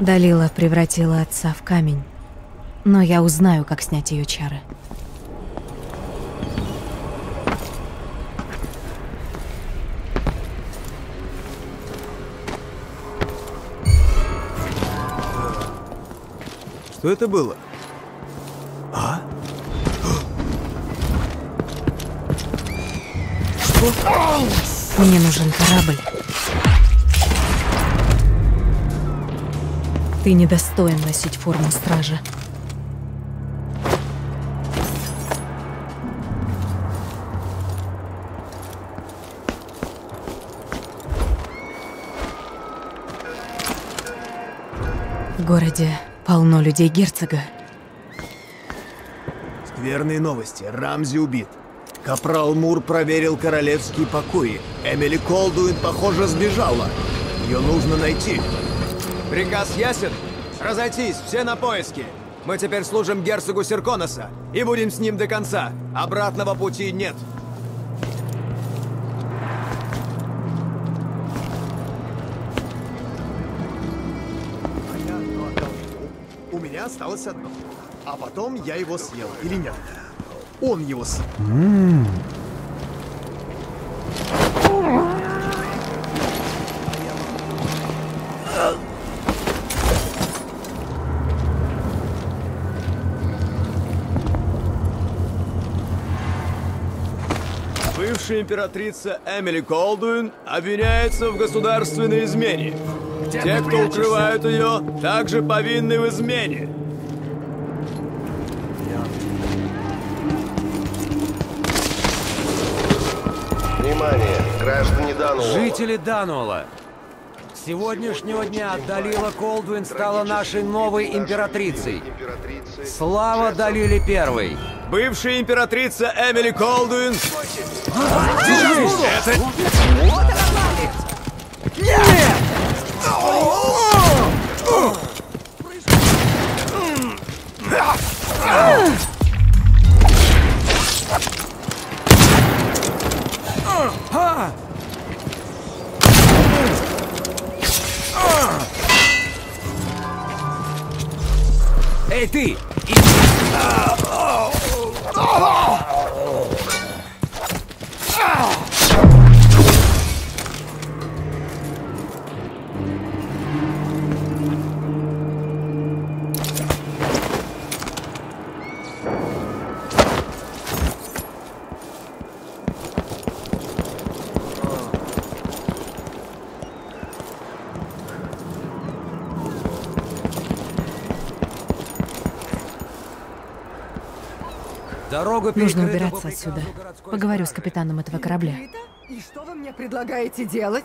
Далила превратила отца в камень. Но я узнаю, как снять ее чары. Что это было? А? Что? Мне нужен корабль. Ты недостоин носить форму стража. В городе полно людей герцога. Скверные новости. Рамзи убит. Капрал Мур проверил королевские покои. Эмили Колдуин, похоже, сбежала. Ее нужно найти. Приказ ясен? Разойтись, все на поиски. Мы теперь служим герцогу Серконоса и будем с ним до конца. Обратного пути нет. У меня осталось одно. А потом я его съел. Или нет? Он его съел. Бывшая императрица Эмили Колдуин обвиняется в государственной измене. Те, кто укрывают ее, также повинны в измене. Внимание, граждане Дануола. Жители Дануола. С сегодняшнего дня Далила Колдуин стала нашей новой императрицей. Слава Далиле Первой! Бывшая императрица Эмили Колдуин. Это... Нет! Эй, ты! Дорога Нужно убираться отсюда. Поговорю с капитаном этого корабля. И что вы мне предлагаете делать?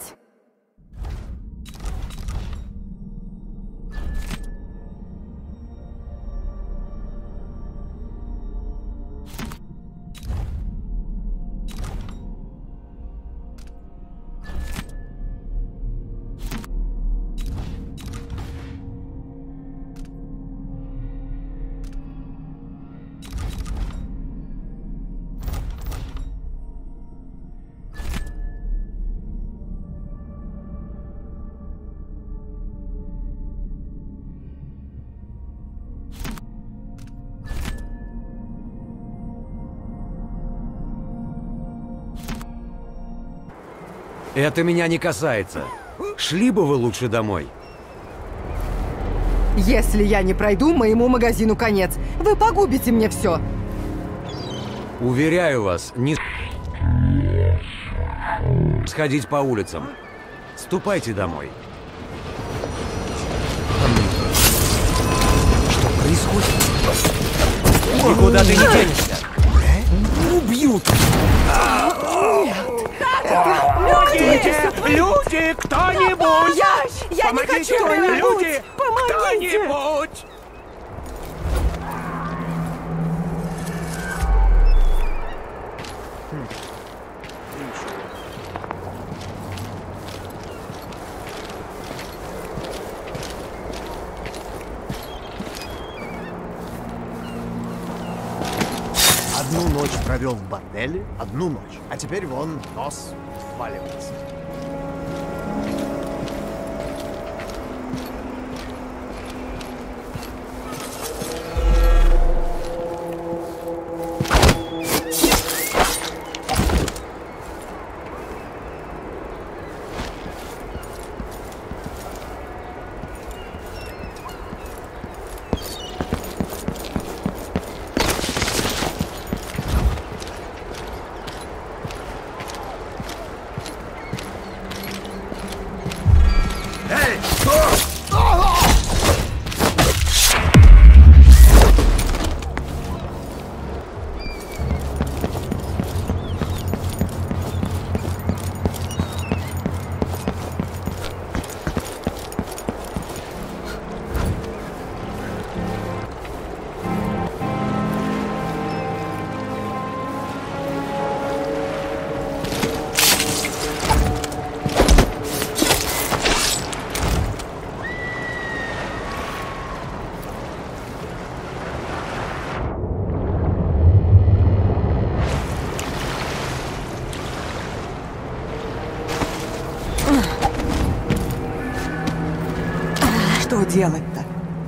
Это меня не касается. Шли бы вы лучше домой. Если я не пройду, моему магазину конец. Вы погубите мне все. Уверяю вас, не сходить по улицам. Ступайте домой. Что происходит? Никуда ты не денешься. Убьют! Люди, кто-нибудь! Я не хочу! Люди! Помогите! Кто-нибудь! Одну ночь провел в борделе, одну ночь. А теперь вон нос валивается. делать-то?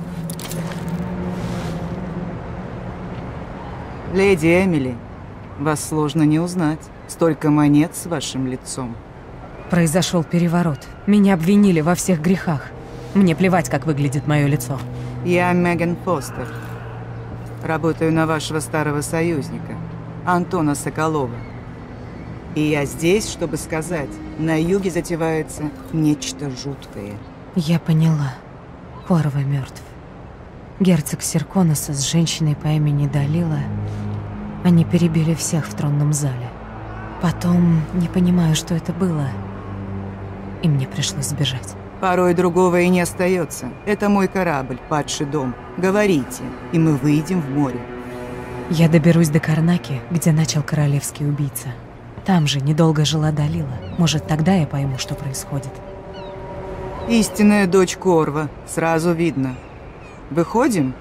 Леди Эмили, вас сложно не узнать. Столько монет с вашим лицом. Произошел переворот. Меня обвинили во всех грехах. Мне плевать, как выглядит мое лицо. Я Меган Фостер. Работаю на вашего старого союзника, Антона Соколова. И я здесь, чтобы сказать, на юге затевается нечто жуткое. Я поняла. Корва мертв. Герцог Серконоса с женщиной по имени Далила. Они перебили всех в тронном зале. Потом не понимаю, что это было. И мне пришлось сбежать. Порой другого и не остается. Это мой корабль, падший дом. Говорите, и мы выйдем в море. Я доберусь до Карнаки, где начал королевский убийца. Там же недолго жила Далила. Может, тогда я пойму, что происходит. Истинная дочь Корва. Сразу видно. Выходим?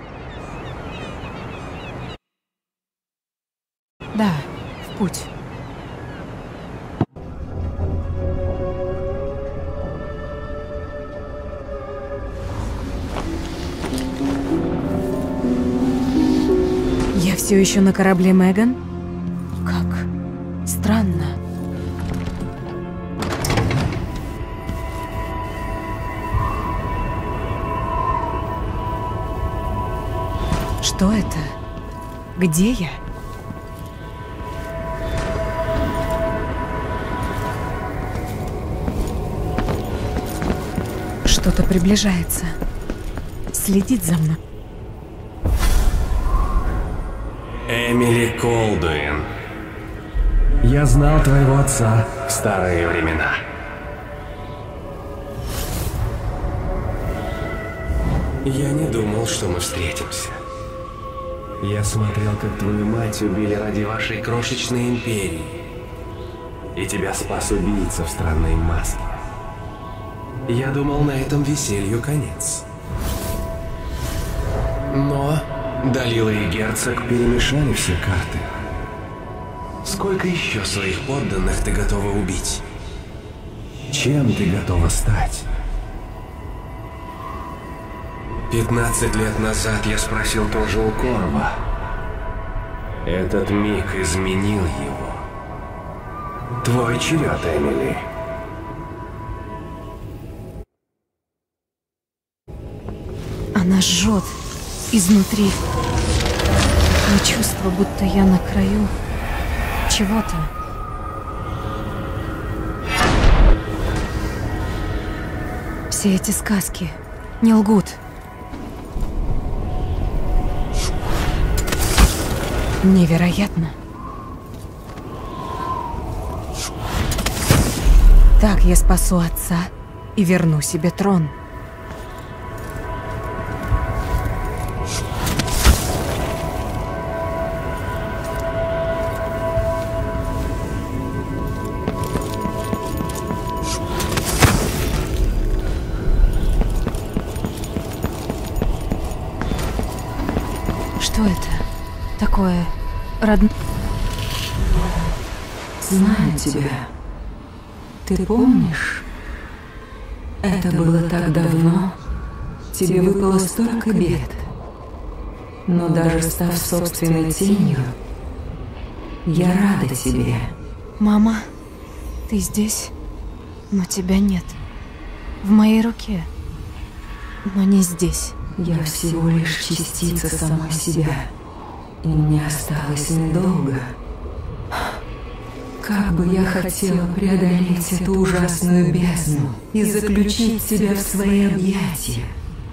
Да, в путь. Я все еще на корабле Меган? Как? Странно. Что это? Где я? Что-то приближается. Следит за мной. Эмили Колдуин. Я знал твоего отца в старые времена. Я не думал, что мы встретимся. Я смотрел, как твою мать убили ради вашей крошечной империи. И тебя спас убийца в странной маске. Я думал, на этом веселью конец. Но Далила и герцог перемешали все карты. Сколько еще своих подданных ты готова убить? Чем ты готова стать? 15 лет назад я спросил тоже у Корва. Этот миг изменил его. Твой черед, Эмили. Она жжет изнутри. Но чувство, будто я на краю чего-то. Все эти сказки не лгут. Невероятно. Так я спасу отца и верну себе трон. Что это такое родное? Знаю тебя. Ты помнишь? Это было так давно. Тебе выпало столько бед. Но даже став собственной тенью, я рада тебе. Мама, ты здесь, но тебя нет. В моей руке, но не здесь. Я всего лишь частица самой себя. И мне осталось недолго. Как бы я хотела преодолеть эту ужасную бездну и заключить тебя в свои объятия.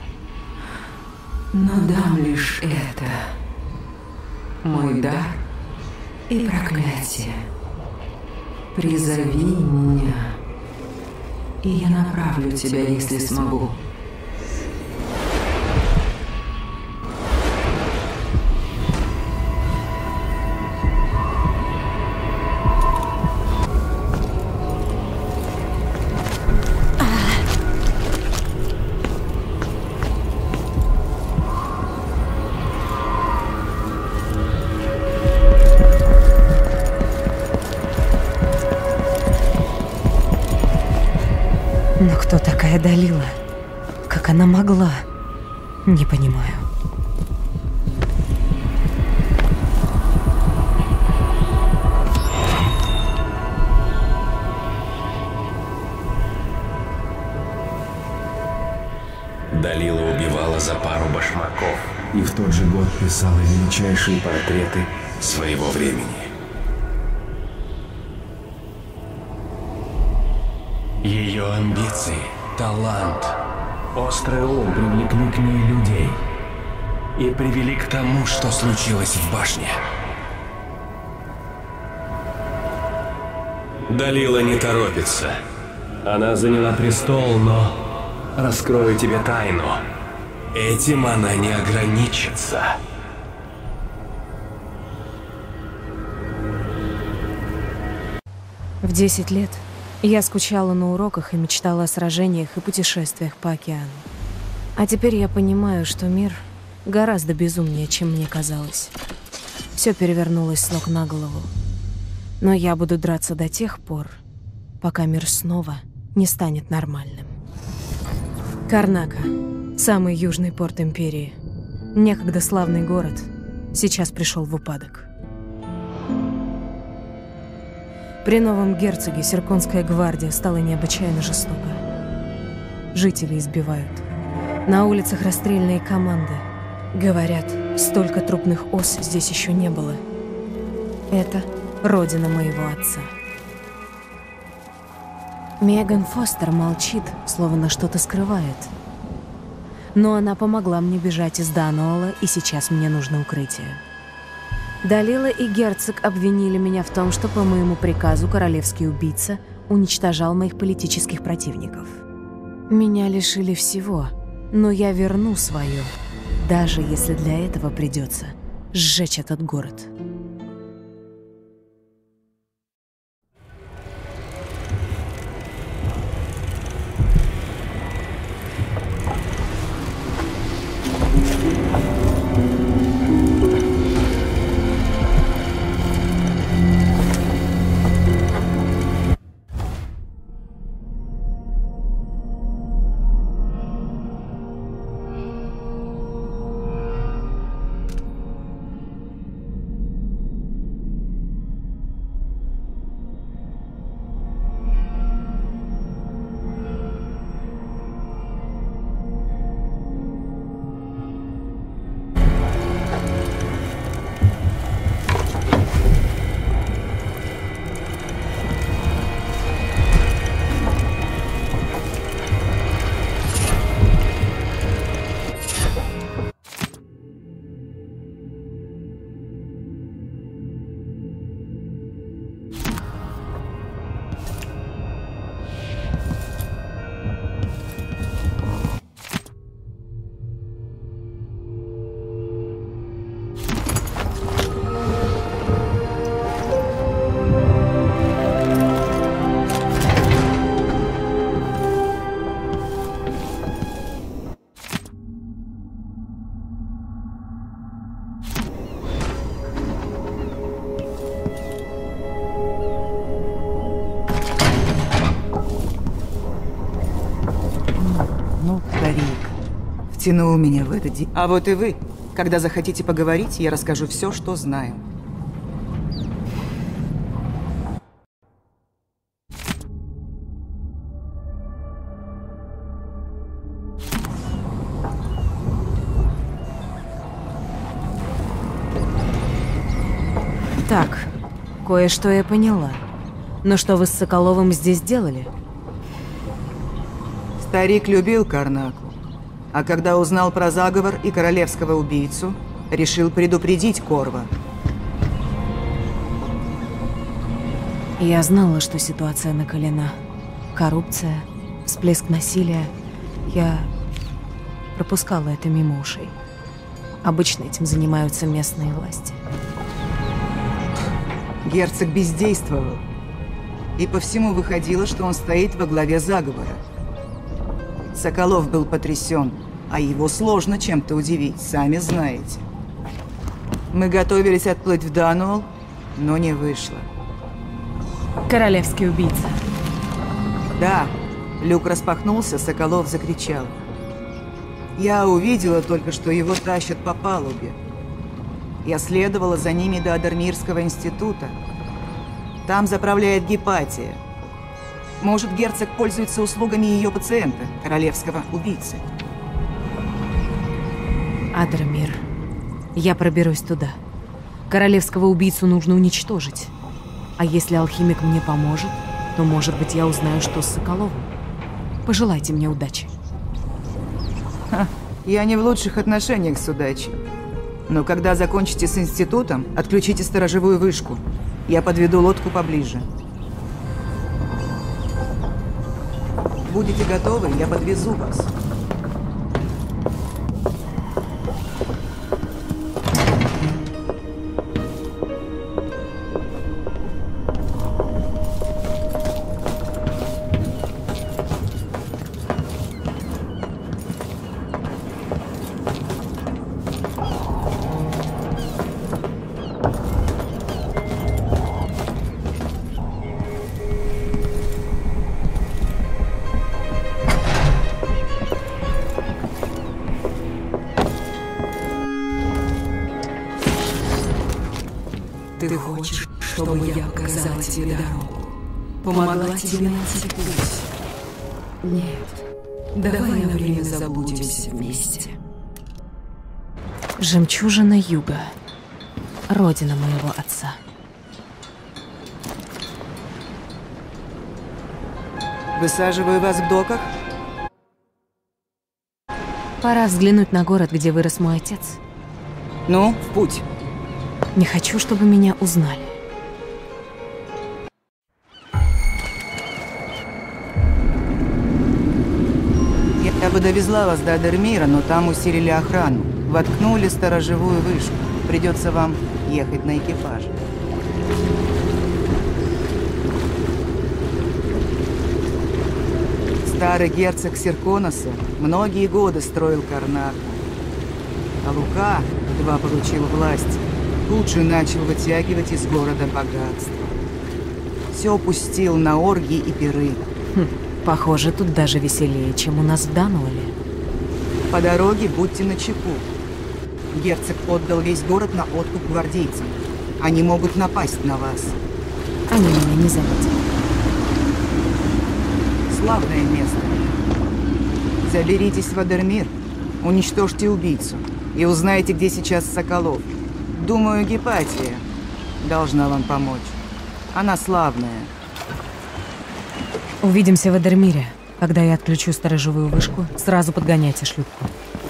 Но дам лишь это. Мой дар и проклятие. Призови меня, и я направлю тебя, если смогу. Но кто такая Далила? Как она могла? Не понимаю. Далила убивала за пару башмаков и в тот же год писала величайшие портреты своего времени. Ее амбиции, талант, острый ум привлекли к ней людей и привели к тому, что случилось в башне. Далила не торопится. Она заняла престол, но... Раскрою тебе тайну. Этим она не ограничится. В 10 лет я скучала на уроках и мечтала о сражениях и путешествиях по океану. А теперь я понимаю, что мир гораздо безумнее, чем мне казалось. Все перевернулось с ног на голову. Но я буду драться до тех пор, пока мир снова не станет нормальным. Карнака – самый южный порт Империи. Некогда славный город, сейчас пришел в упадок. При новом герцоге Серконская гвардия стала необычайно жестока. Жители избивают. На улицах расстрельные команды. Говорят, столько трупных ос здесь еще не было. Это родина моего отца. Меган Фостер молчит, словно что-то скрывает. Но она помогла мне бежать из Дануола, и сейчас мне нужно укрытие. Далила и герцог обвинили меня в том, что по моему приказу королевский убийца уничтожал моих политических противников. Меня лишили всего, но я верну свое, даже если для этого придется сжечь этот город. Втянул меня в это дело. А вот и вы. Когда захотите поговорить, я расскажу все, что знаю. Так, кое-что я поняла. Но что вы с Соколовым здесь делали? Старик любил Карнаку. А когда узнал про заговор и королевского убийцу, решил предупредить Корва. Я знала, что ситуация накалена. Коррупция, всплеск насилия. Я пропускала это мимо ушей. Обычно этим занимаются местные власти. Герцог бездействовал. И по всему выходило, что он стоит во главе заговора. Соколов был потрясен, а его сложно чем-то удивить, сами знаете. Мы готовились отплыть в Дануол, но не вышло. Королевский убийца. Да, люк распахнулся, Соколов закричал. Я увидела только, что его тащат по палубе. Я следовала за ними до Адермирского института. Там заправляет Гипатия. Может, герцог пользуется услугами ее пациента, королевского убийцы. Адермир. Я проберусь туда. Королевского убийцу нужно уничтожить. А если алхимик мне поможет, то, может быть, я узнаю, что с Соколовым. Пожелайте мне удачи. Я не в лучших отношениях с удачей. Но когда закончите с институтом, отключите сторожевую вышку. Я подведу лодку поближе. Будете готовы, я подвезу вас. Ты хочешь, чтобы я показала тебе дорогу? Помогла тебе найти путь? Нет. Давай на время заблудимся вместе. Жемчужина Юга. Родина моего отца. Высаживаю вас в доках? Пора взглянуть на город, где вырос мой отец. Ну, в путь. Не хочу, чтобы меня узнали. Я бы довезла вас до Адермира, но там усилили охрану. Воткнули сторожевую вышку. Придется вам ехать на экипаже. Старый герцог Серконоса многие годы строил Карнак. А Лука, едва получил власть, тут же начал вытягивать из города богатство. Все пустил на оргии и пиры. Похоже, тут даже веселее, чем у нас в Дануэле. По дороге будьте начеку. Герцог отдал весь город на откуп гвардейцам. Они могут напасть на вас. Они меня не заметят. Славное место. Заберитесь в Адермир, уничтожьте убийцу и узнайте, где сейчас Соколов. Думаю, Гипатия должна вам помочь. Она славная. Увидимся в Адермире. Когда я отключу сторожевую вышку, сразу подгоняйте шлюпку.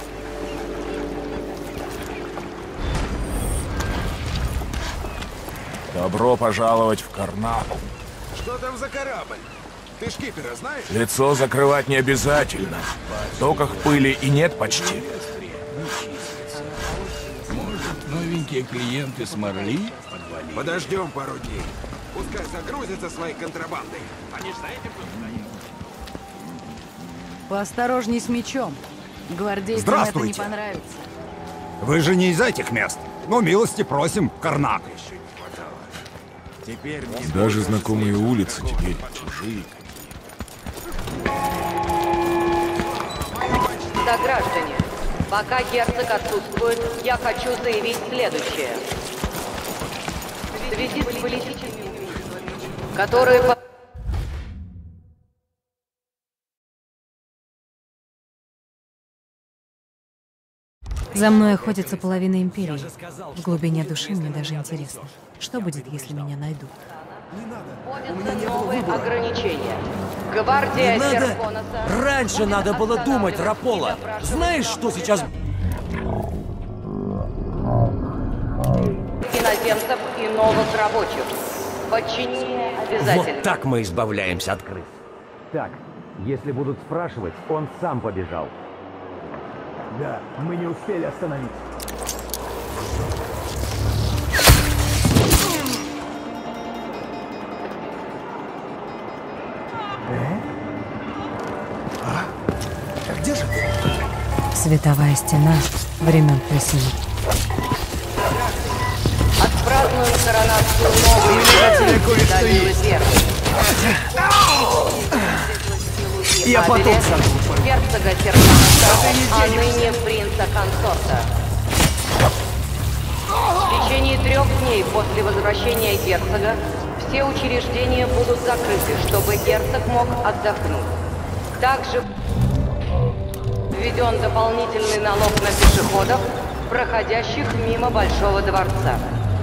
Добро пожаловать в Карнак. Что там за корабль? Ты шкипера знаешь? Лицо закрывать не обязательно. В доках пыли и нет почти. Может, новенькие клиенты с Марли? Подождем пару дней. Пускай загрузятся своей контрабандой. Они знаете, кто стоит? Поосторожней с мечом. Гвардейцам это не понравится. Вы же не из этих мест. Ну, милости просим, Карнак. Теперь даже знакомые улицы теперь чужие. Да, граждане, пока герцог отсутствует, я хочу заявить следующее. В связи с политическими, которые... За мной охотится половина империи. В глубине души мне даже интересно, что будет, если меня найдут. Вводятся новые ограничения. Гвардия Серконоса... Раньше надо было думать, Рапола. Знаешь, что сейчас... Иноземцев и новых рабочих. Подчинение обязательно. Вот так мы избавляемся от крыс. Так, если будут спрашивать, он сам побежал. Да, мы не успели остановить. Где же ты? Световая стена времен Плесени. Отпразднуем коронацию новой Данилы Первой. и Абеля, герцога Серконоса, а ныне принца-консорта. В течение 3 дней после возвращения герцога все учреждения будут закрыты, чтобы герцог мог отдохнуть. Также введен дополнительный налог на пешеходов, проходящих мимо Большого дворца.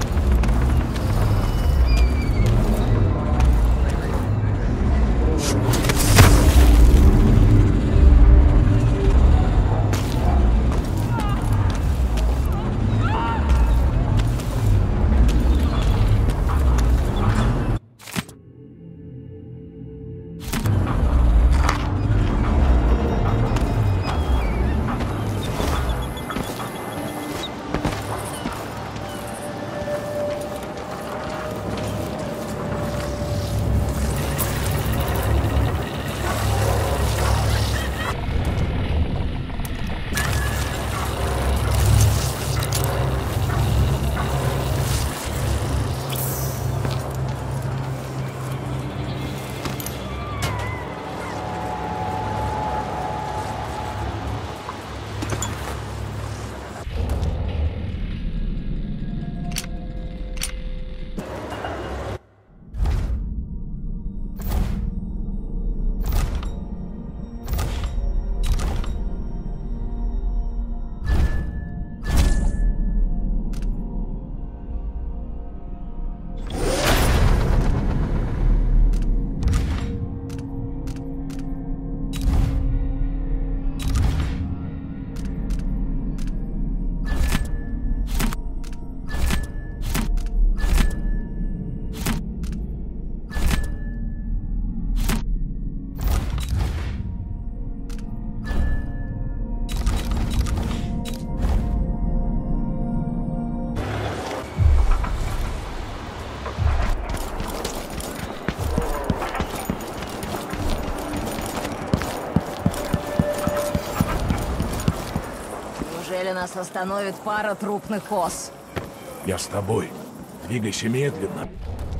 Нас остановит пара трупных ос. Я с тобой. Двигайся медленно.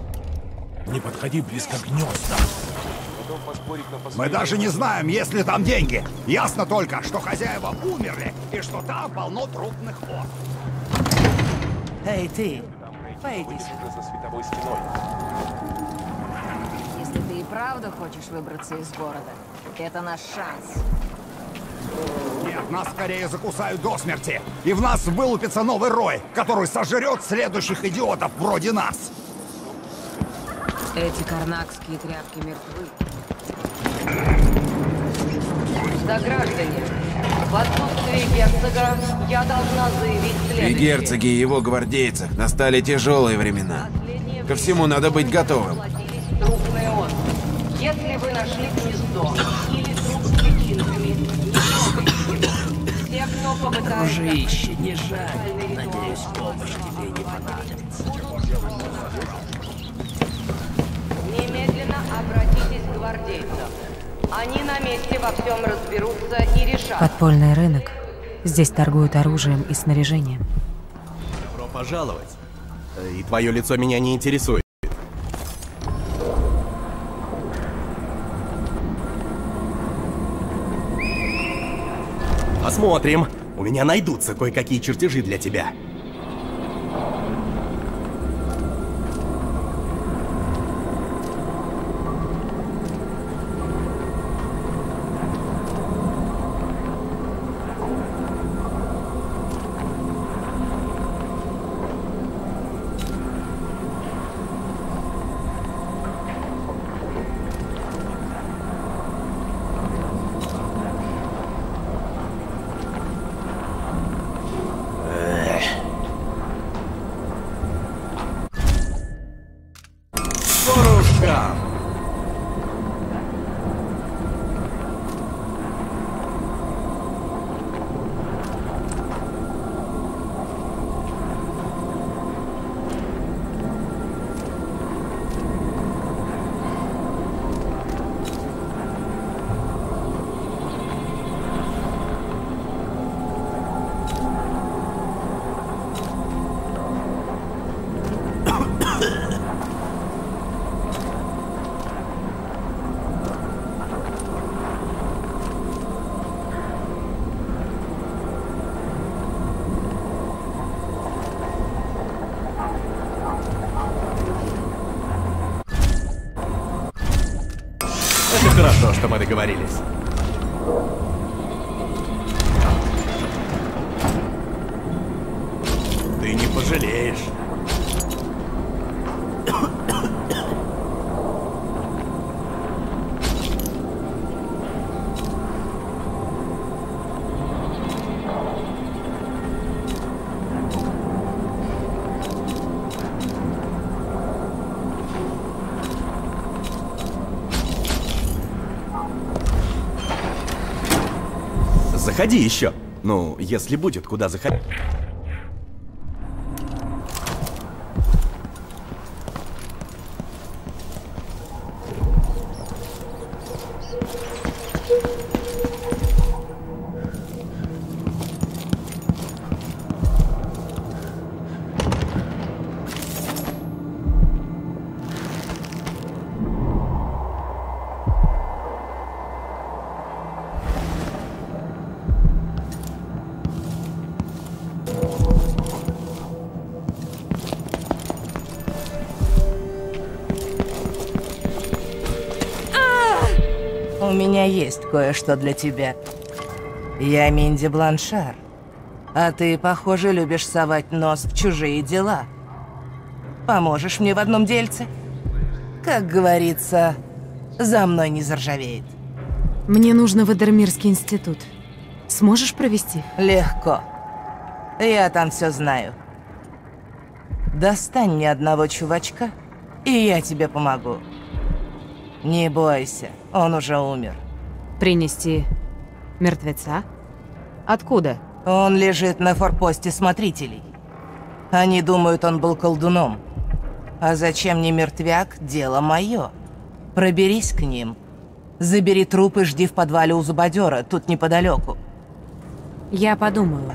Не подходи близко к гнездам. Мы даже не знаем, есть ли там деньги. Ясно только, что хозяева умерли, и что там полно трупных ос. Эй, ты! Пойди за световой стеной. Если ты и правда хочешь выбраться из города, это наш шанс. Нет, нас скорее закусают до смерти. И в нас вылупится новый рой, который сожрет следующих идиотов вроде нас. Эти карнакские тряпки мертвы. Сограждане, в отсутствие герцога я должна заявить следующее. И герцоги и его гвардейцах настали тяжелые времена. Ко всему надо быть готовым. Трупные осы. Если вы нашли гнездо или труп с личинками, те, кто попытается... Дружище, не жаль. Надеюсь, помощь тебе не понадобится. Немедленно обратитесь к гвардейцам. Они на месте во всем разберутся и решат. Подпольный рынок. Здесь торгуют оружием и снаряжением. Добро пожаловать. И твое лицо меня не интересует. Посмотрим. У меня найдутся кое-какие чертежи для тебя. Хорошо, что мы договорились. Ты не пожалеешь. Заходи еще. Ну, если будет куда заходить. У меня есть кое-что для тебя. Я Минди Бланшар. А ты, похоже, любишь совать нос в чужие дела. Поможешь мне в одном дельце? Как говорится, за мной не заржавеет. Мне нужно в Эдермирский институт. Сможешь провести? Легко. Я там все знаю. Достань мне одного чувачка, и я тебе помогу. Не бойся, он уже умер. Принести мертвеца? Откуда? Он лежит на форпосте смотрителей. Они думают, он был колдуном. А зачем мне мертвяк, дело мое. Проберись к ним. Забери труп и жди в подвале у зубодера, тут неподалеку. Я подумаю.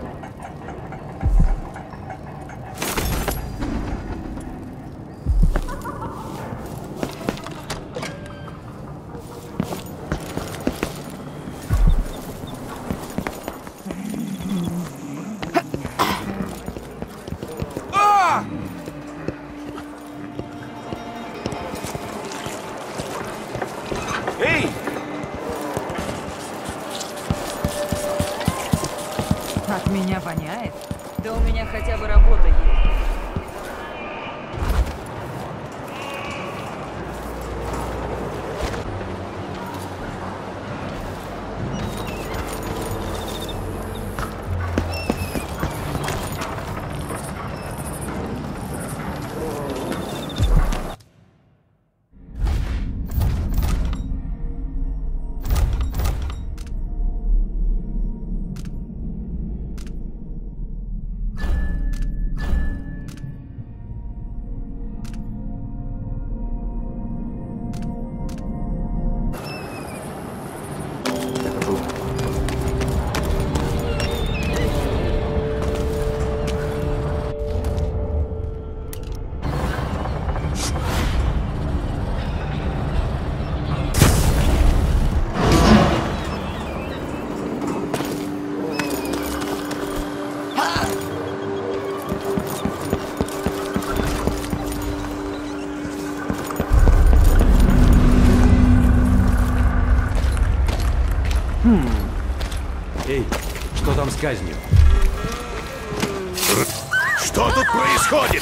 От меня воняет? Да у меня хотя бы работа есть. Эй, что там с казнью? Что тут происходит?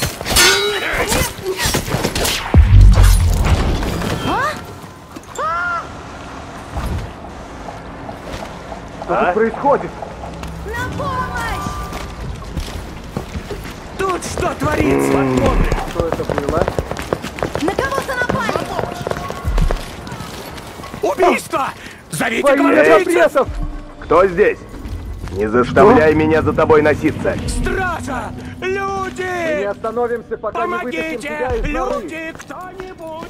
Что тут происходит? На помощь! Тут что творится? Посмотрим, что это было. На кого-то напали! Убийство! Зовите гвардейцев! Кто здесь? Не заставляй меня за тобой носиться. Стража! Люди! Мы не остановимся, пока не вытащим тебя из норы. Люди! Кто-нибудь!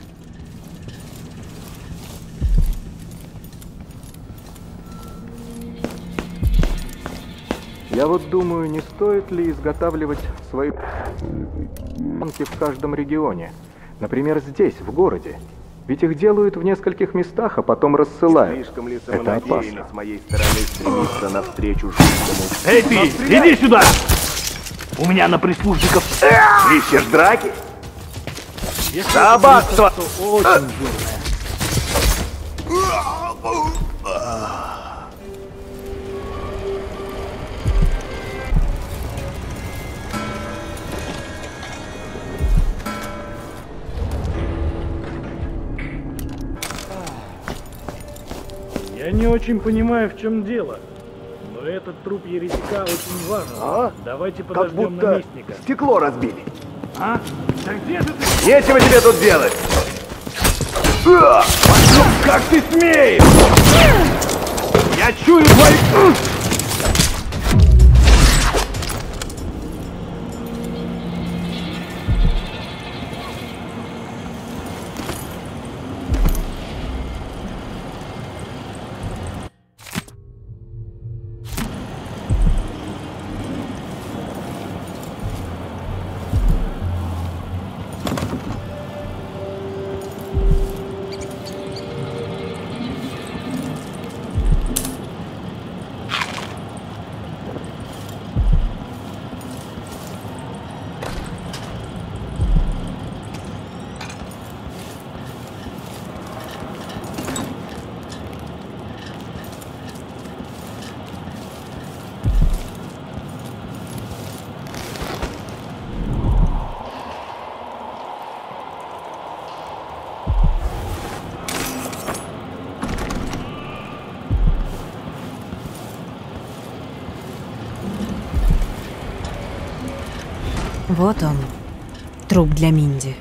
Я вот думаю, не стоит ли изготавливать свои банки в каждом регионе. Например, здесь, в городе. Ведь их делают в нескольких местах, а потом рассылают. Слишком ли Это опасно. самонадеянно с моей стороны стремиться навстречу жуткому... Эй ты, иди сюда! У меня на прислужников... Ищешь драки? Если Собака! это очень жирное. Я не очень понимаю, в чем дело. Но этот труп еретика очень важен. А? Давайте Как подождем будто наместника. стекло разбили. А? Да где же ты? Нечего тебе тут делать! Как ты смеешь? Я чую твои... Вот он, труп для Минди.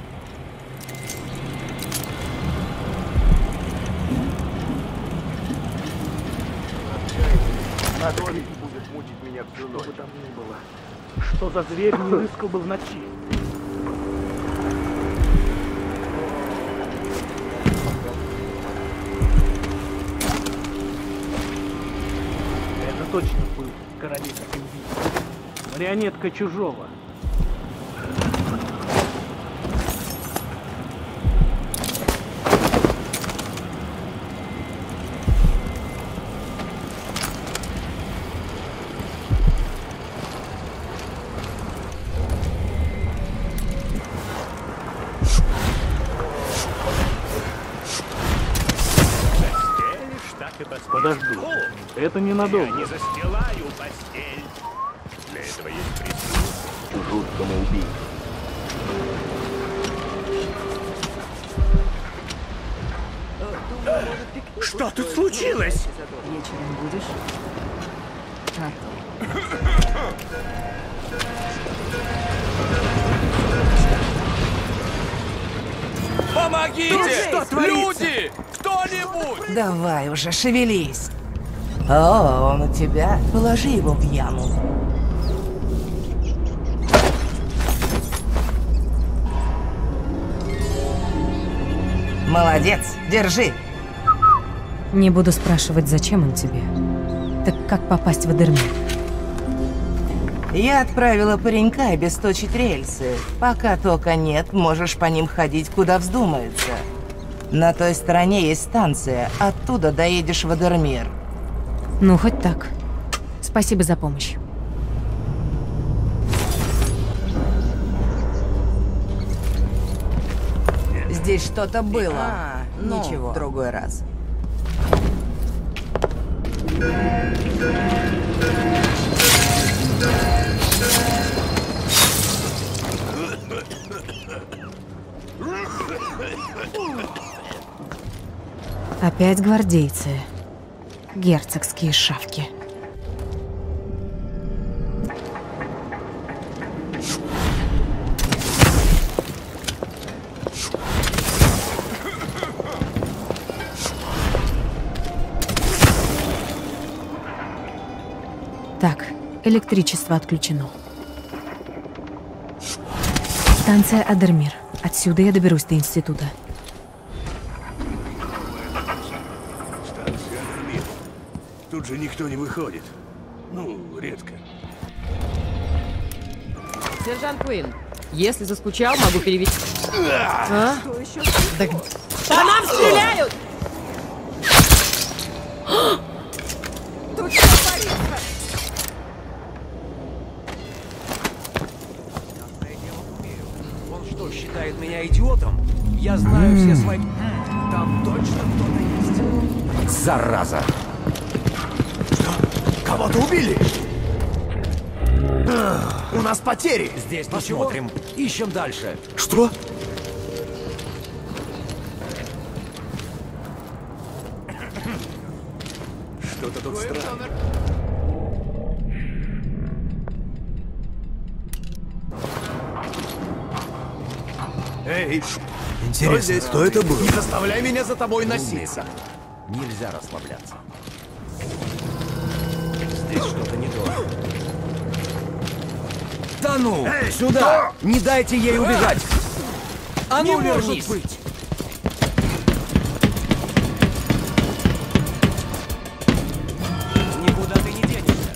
Адорий будет мучить меня всю ночь. Что бы там ни было. Что за зверь не рыскал бы в ночи? Это точно был королевский убийца. Марионетка чужого. Подожди, это ненадолго. Я не застилаю постель. Для этого есть присутствие. Чужую самоубийцу. Что тут случилось? Вечером будешь? Помогите! Что творится? Люди! Кто-нибудь! Давай уже, шевелись. О, он у тебя. Положи его в яму. Молодец, держи. Не буду спрашивать, зачем он тебе. Так как попасть в Адермир? Я отправила паренька обесточить рельсы. Пока тока нет, можешь по ним ходить, куда вздумается. На той стороне есть станция. Оттуда доедешь в Адермир. Ну, хоть так. Спасибо за помощь. Здесь что-то было. Ничего. В другой раз. Опять гвардейцы. Герцогские шавки. Так, электричество отключено. Станция Адермир. Отсюда я доберусь до института. Тут же никто не выходит. Ну, редко. Сержант Куин, если заскучал, могу перевести. А? Что еще? Да... По нам стреляют! Тут что творится? Он что, считает меня идиотом? Я знаю все свои... Там точно кто-то есть. Зараза! Кого-то убили! У нас потери! Здесь посмотрим. Ищем дальше. Что? Что-то тут странно. Эй, Интересно, кто здесь? Кто это был? Не заставляй меня за тобой носиться. Нельзя расслабляться. Здесь что-то не то. Да ну! Эй, Сюда! кто? Не дайте ей убежать! А ну, Не может вернись! быть! Никуда ты не денешься!